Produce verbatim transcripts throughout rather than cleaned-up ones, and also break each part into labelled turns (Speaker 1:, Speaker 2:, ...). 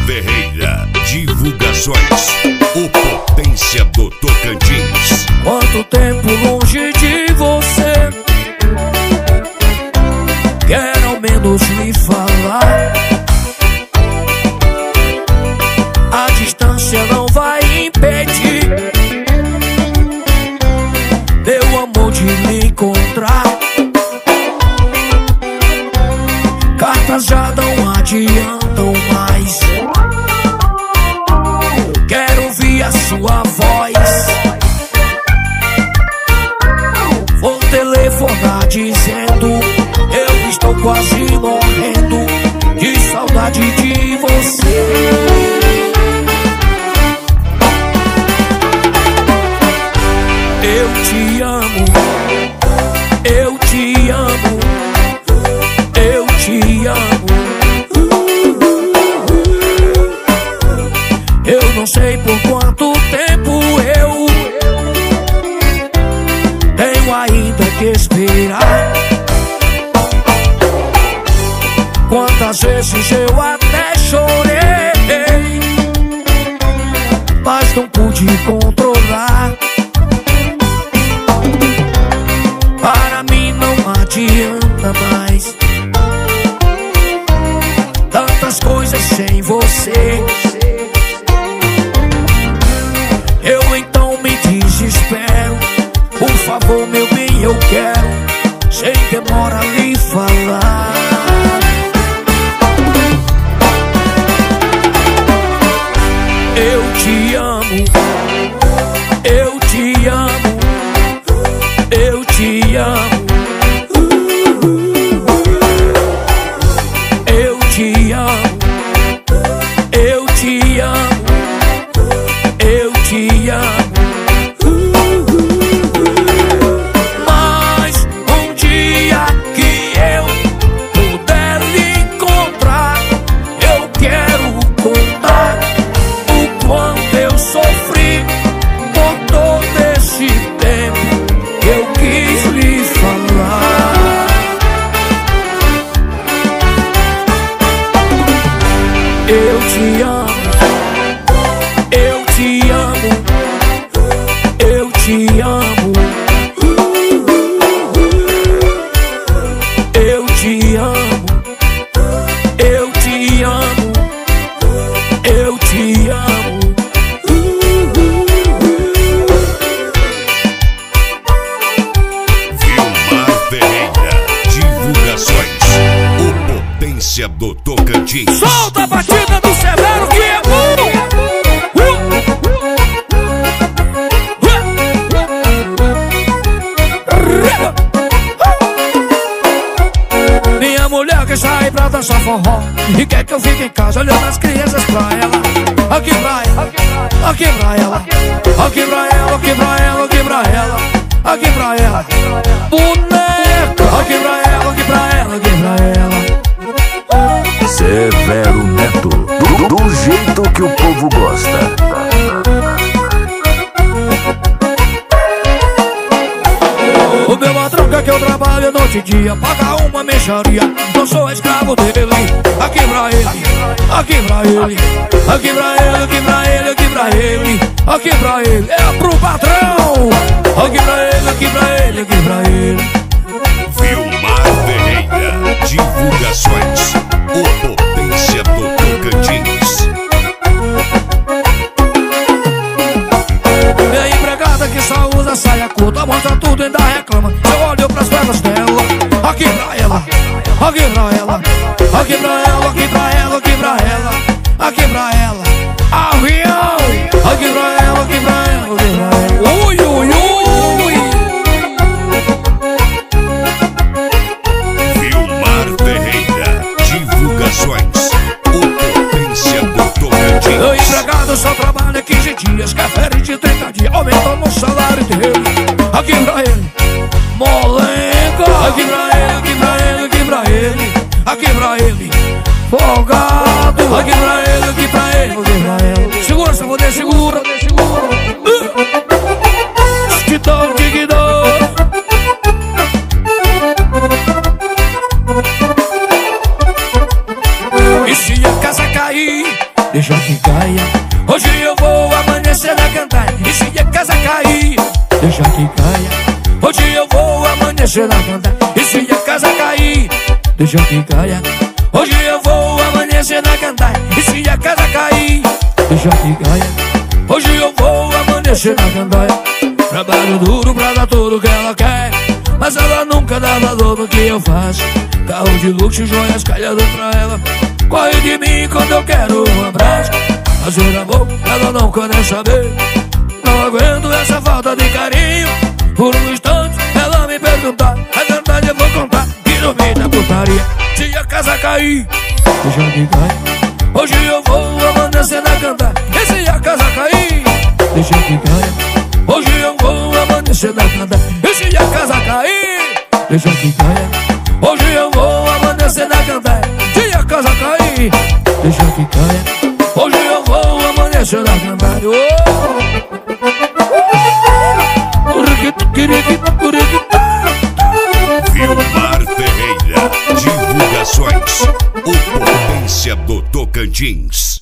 Speaker 1: Ferreira, divulgações, o Potência do Tocantins.
Speaker 2: Quanto tempo longe de você, quero ao menos me falar. A distância não vai impedir meu amor de me encontrar. Cartas já não adiantam mais, quero ouvir a sua voz. Vou telefonar dizendo eu estou quase morrendo de saudade de você. Eu te amo, eu te amo, eu te amo. Eu não sei por quanto tempo eu tenho ainda que esperar. Quantas vezes eu até chorei, mas não pude controlar. Para mim não adianta mais tantas coisas sem você. Eu então me desespero. Por favor, meu bem, eu quero sem demora lhe falar. Eu te amo, eu te amo, eu te amo. Eu te amo, eu te amo, eu te amo. Mas um dia que eu puder lhe encontrar, eu quero contar o quanto eu sofri por todo esse tempo que eu quis lhe falar. Eu te amo, eu te amo, eu te amo. Eu te amo, eu te amo, eu te amo.
Speaker 1: Vilmar Ferreira, divulgações, o Potência do Tocantins.
Speaker 2: Solta a batida do Severo que é bom! Minha mulher quer sair pra dançar forró e quer que eu fique em casa olhando as crianças pra ela. Aqui pra ela, aqui pra ela, aqui pra ela, aqui pra ela, aqui pra ela, aqui pra ela, boneca. Aqui pra ela, aqui pra ela, aqui pra ela.
Speaker 3: Severo Neto, do, do jeito que o povo gosta.
Speaker 2: O meu patrão quer que eu trabalhe noite e dia, paga uma mexaria, não sou escravo dele. Aqui pra ele, aqui pra ele, aqui pra ele, aqui pra ele, aqui pra ele, aqui pra ele, é pro patrão. Aqui pra ele, aqui pra ele, aqui pra ele.
Speaker 1: Vilmar Ferreira, divulgações, o Potência do Tocantins.
Speaker 2: Minha empregada que só usa saia curta, mostra tudo e ainda reclama. Eu olho pras pernas dela, aqui pra ela, aqui pra ela, aqui pra ela, aqui pra ela, aqui pra ela, aqui pra ela. Avião, aqui pra ela, aqui pra ela, aqui pra ela. Ui, ui, ui.
Speaker 1: Vilmar Ferreira, divulgações, o Potência do Tocantins.
Speaker 2: Meu empregado só trabalha quinze dias, quer férias de trinta dias, aumentando o salário dele. Aqui pra ele, molenga. Aqui pra ele, aqui pra ele, aqui pra ele, aqui pra ele, folgado. Aqui pra ele, aqui pra ele, aqui pra ele. Segura, só poder, segura, segura. Que dor, que dor. deixa que caia. Hoje eu vou amanhecer na gandaia, e se a casa cair, deixa que caia. Hoje eu vou amanhecer na gandaia, e se a casa cair, deixa que caia. Hoje eu vou amanhecer na gandaia, e se a casa cair, deixa que caia. Hoje eu vou amanhecer na gandaia. Trabalho duro pra dar tudo que ela quer, mas ela nunca dá valor no que eu faço. Carro de luxo, joias calhando pra ela, corre de mim quando eu quero um abraço. Fazer amor, ela não quer saber. Não aguento essa falta de carinho. Por um instante ela me perguntar, a verdade eu vou contar, e dormir na putaria. Se a casa cair, deixa que caia. Hoje eu vou amanhecer na gandaia, e se a casa cair, deixa que caia. Hoje eu vou amanhecer na gandaia, e se a casa cair, deixa que caia. Hoje eu vou amanhecer na gandaia, se a casa cair, deixa que caia. Hoje eu vou amanhecer na gandaia.
Speaker 1: Vilmar Ferreira, divulgações, o Potência do Tocantins.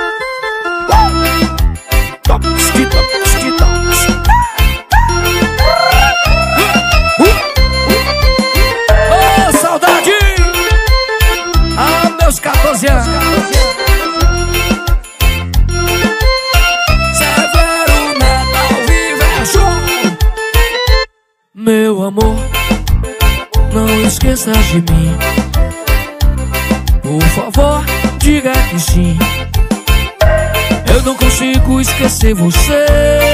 Speaker 2: Oh, saudade! Ah, meus catorze anos. Severo Neto ao vivo é show. Meu amor, não esqueça de mim. Por favor, diga que sim. Eu não consigo esquecer você.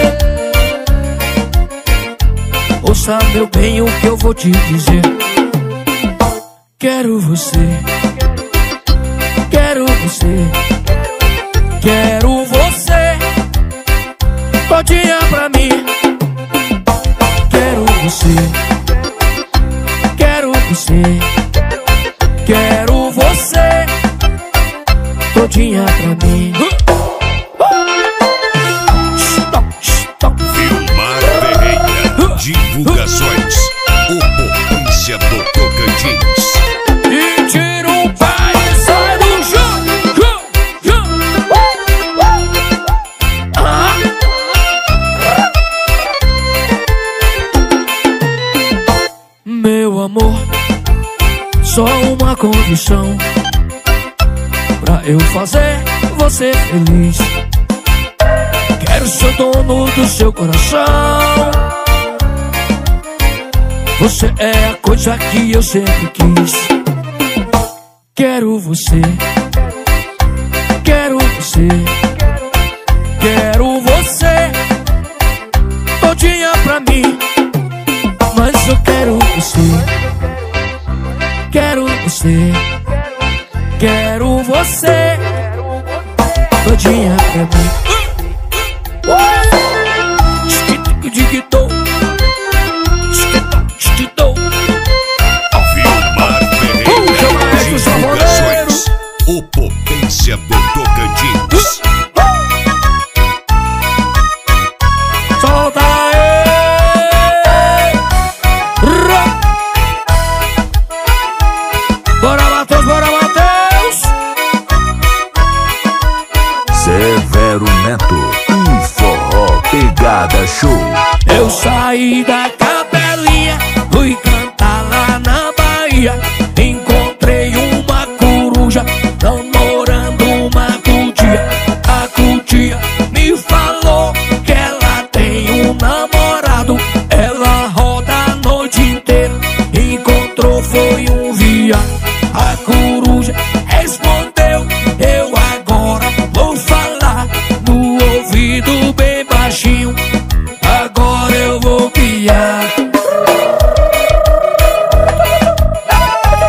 Speaker 2: Ouça, meu bem, o que eu vou te dizer. Quero você, quero você, quero você todinha pra mim. Quero você, quero você, quero você todinha pra mim.
Speaker 1: Vilmar Ferreira, divulgações, o Potência do Tocantins.
Speaker 2: E tira o pai e sai do chão, chão, chão. Ah. Meu amor, só uma condição pra eu fazer você feliz. Quero ser dono do seu coração. Você é a coisa que eu sempre quis. Quero você, quero você, quero você todinha pra mim. Mas eu quero você, quero você, quero você todinha pra mim.
Speaker 1: Vilmar Ferreira, divulgações, o Potência do Tocantins.
Speaker 2: Solta aí! Bora, Matheus, bora, Matheus!
Speaker 3: Severo Neto e Forró Pegada Show.
Speaker 2: Eu saí da capelinha, fui cantar lá na Bahia. Encontrei uma coruja namorando uma cutia. A cutia me falou que ela tem um namorado. Ela roda a noite inteira, encontrou foi um viado. A coruja respondeu, eu agora vou falar no ouvido bem baixinho. Agora eu vou piar.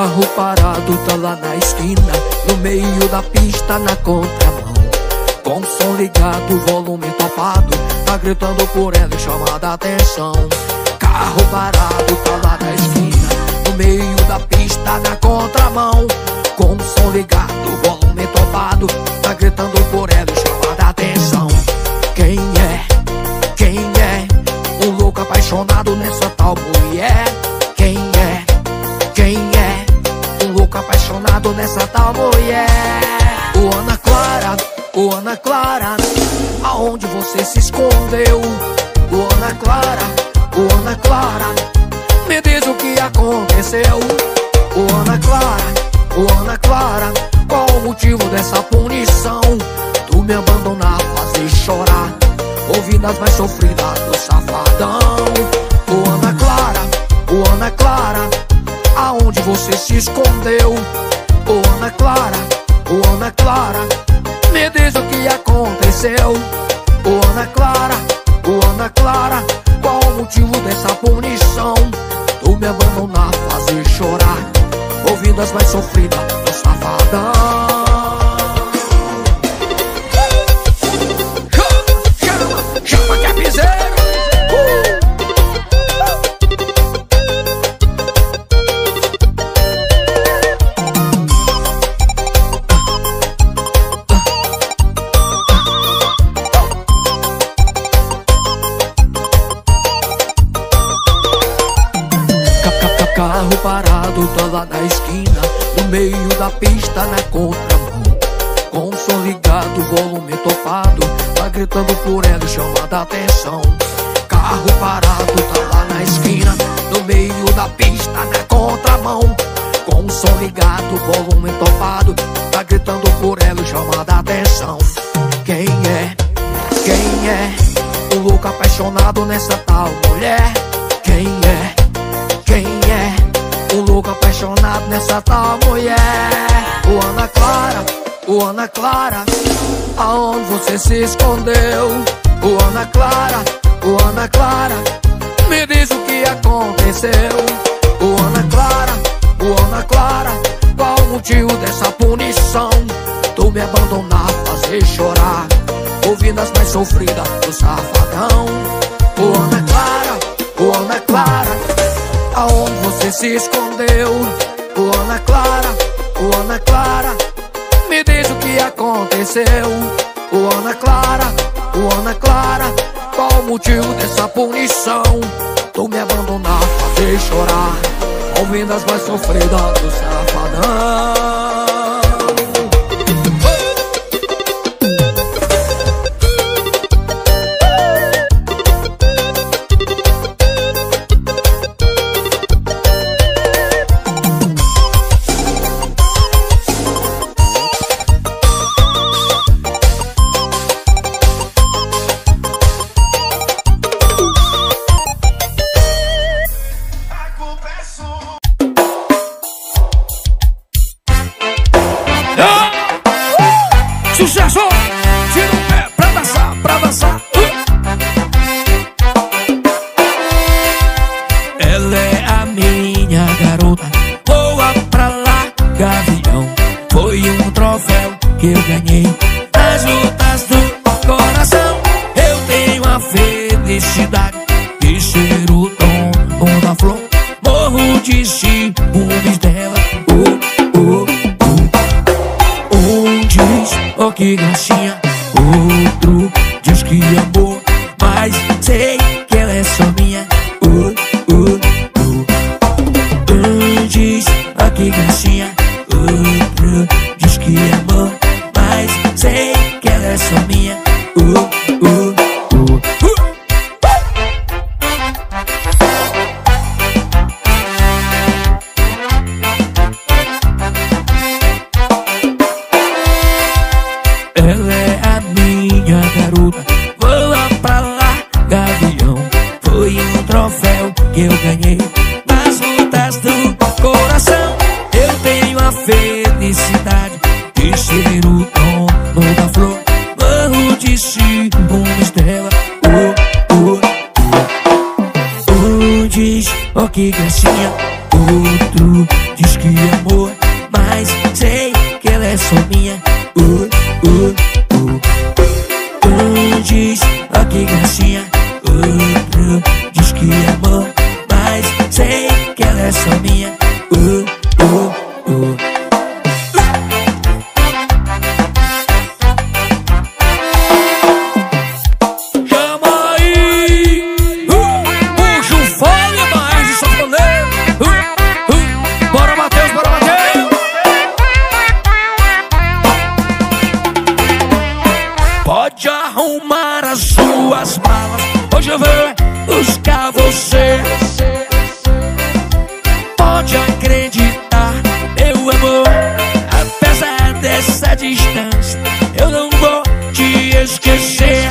Speaker 2: Carro parado tá lá na esquina, no meio da pista na contramão, com o som ligado, volume topado, tá gritando por ela e chamando a atenção. Carro parado tá lá na esquina, no meio da pista na contramão, com o som ligado, volume topado, tá gritando por ela e chamando a atenção. Quem é? Quem é? Um louco apaixonado nessa tal mulher. Quem é? Quem é? Um louco apaixonado nessa tal mulher. Ô Ana Clara, ô Ana Clara, aonde você se escondeu? Ô Ana Clara, ô Ana Clara, me diz o que aconteceu. Ô Ana Clara, ô Ana Clara, qual o motivo dessa punição? Tu me abandonar, fazer chorar, ouvindo as mais sofridas do safadão. Ô Ana Clara, ô Ana Clara, aonde você se escondeu? Ô Ana Clara, ô Ana Clara, me diz o que aconteceu. Ô Ana Clara, ô Ana Clara, qual o motivo dessa punição? Tu me abandonar, fazer chorar, ouvindo as mais sofridas do safadão. Chama que é piseiro. Carro parado tá lá na esquina, no meio da pista na contramão, com o som ligado, volume topado, tá gritando por ela e chamando a atenção. Carro parado tá lá na esquina, no meio da pista na contramão, com o som ligado, volume topado, tá gritando por ela e chamando a atenção. Quem é? Quem é? O louco apaixonado nessa tal mulher. Quem é? Quem é? O louco apaixonado nessa tal mulher. Ô Ana Clara, ô Ana Clara, aonde você se escondeu? Ô Ana Clara, ô Ana Clara, me diz o que aconteceu. Ô Ana Clara, ô Ana Clara, qual o motivo dessa punição? Tu me abandonar, fazer chorar, ouvindo as mais sofridas do safadão. Ô Ana Clara, ô Ana Clara, aonde você se escondeu? Ô Ana Clara, ô Ana Clara, me diz o que aconteceu. Ô Ana Clara, ô Ana Clara, qual o motivo dessa punição? Tu me abandonar, fazer chorar, ouvindo as mais sofridas do safadão. Sucesso! Tira o pé pra dançar, pra dançar. uh. Ela é a minha garota, voa pra lá, gavião. Foi um troféu que eu ganhei nas lutas do coração. Eu tenho a felicidade de ser o dono da flor. Morro de ciúmes dela. uh, uh, uh. Um diz, oh que gracinha, outro diz que amor, mas sei que ela é só minha. uh, uh, uh. Um diz, oh que gracinha, outro diz que amor, mas sei que ela é só minha. uh, uh, uh. Ela é a minha garota, voa pra lá, gavião. Foi um troféu que eu ganhei nas lutas do coração. Eu tenho a felicidade de ser o dono da flor. Morro de ciúmes dela. uh, uh, uh. Um diz, oh que gracinha, outro diz que amor, mas sei que ela é só minha. Uh, uh, uh. Uh, diz, ó que gracinha. Uh, uh. Diz que amor, mas sei que ela é só minha. Uh, uh, uh. Chama aí, uh, puxa o fole mais de sanfoneiro. Uh, uh. Bora, Matheus, bora, Matheus. Pode arrumar as suas malas, hoje eu vou buscar você. Pode acreditar, meu amor, apesar dessa distância, eu não vou te esquecer.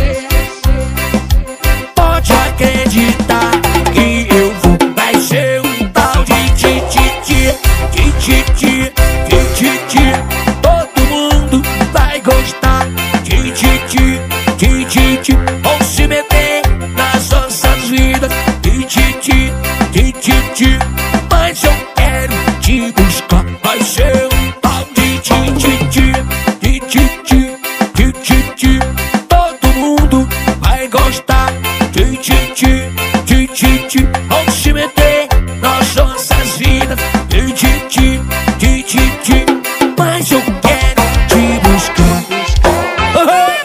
Speaker 2: Pode acreditar que eu vou, vai ser um tal de tititi, tititi, tititi. Todo mundo vai gostar de tititi, tititi. Vão se meter nas nossas vidas, tititi, tititi. Mas eu quero te buscar, vai ser um tal de tititi, tititi, tititi. Todo mundo vai gostar de tititi, tititi. Vão se meter nas nossas vidas, tititi, tititi. Mas eu quero te buscar. Uhum.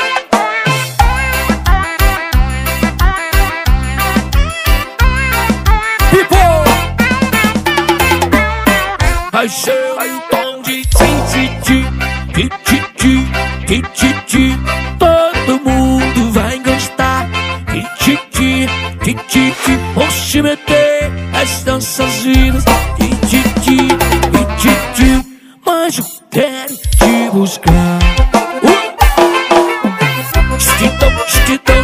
Speaker 2: Vai ser um tom de tititi, tititi, tititi. Todo mundo vai gostar de tititi, tititi. Vão se meter nas nossas vidas, tititi, tititi. Mas eu quero te buscar. Uh! Stitão, stitão.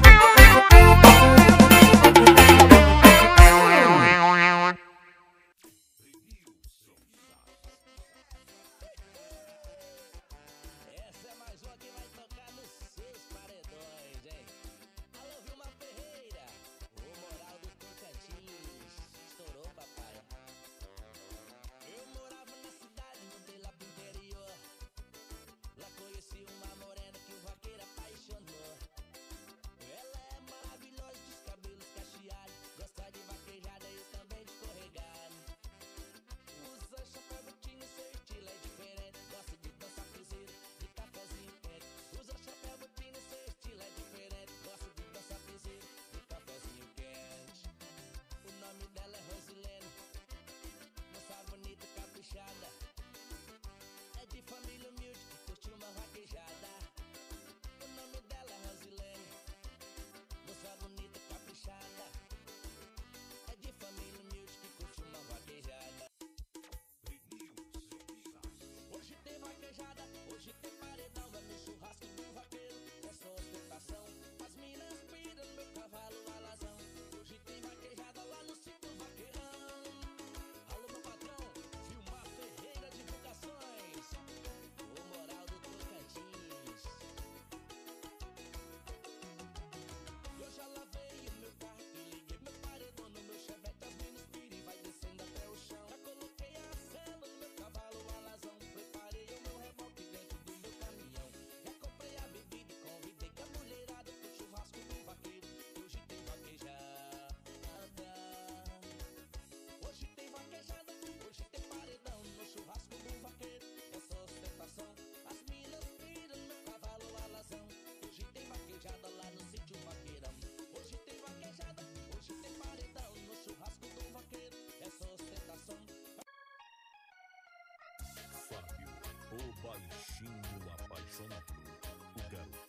Speaker 4: É de família humilde que curte uma vaquejada. O nome dela é Rosilene, moça bonita, caprichada. É de família humilde que curte uma vaquejada. Hoje tem vaquejada, hoje tem paredão. É no churrasco do vaqueiro, é só ostentação. As minas piram no meu cavalo alazão. Hoje tem vaquejada lá no sítio vaqueirão. Alô, meu patrão, Vilmar Ferreira Divulgações, o moral do Tocantins. Eu já lavei o meu carro e liguei meu paredão no meu chevette. As minas piram e vai descendo até o chão. Já coloquei a cela no meu cavalo alazão. Preparei o meu reboque dentro do meu caminhão. Já comprei a bebida e convidei que a mulherada pro churrasco do vaqueiro. Hoje tem vaquejada. Hoje tem vaquejada, hoje tem paredão no churrasco do vaqueiro. É só ostentação, as minas piram no meu cavalo alazão. Hoje tem vaquejada lá no sítio vaqueirão. Hoje tem vaquejada, hoje tem paredão no churrasco do vaqueiro. É só ostentação.
Speaker 1: Fábio, o baixinho apaixonado, o garoto.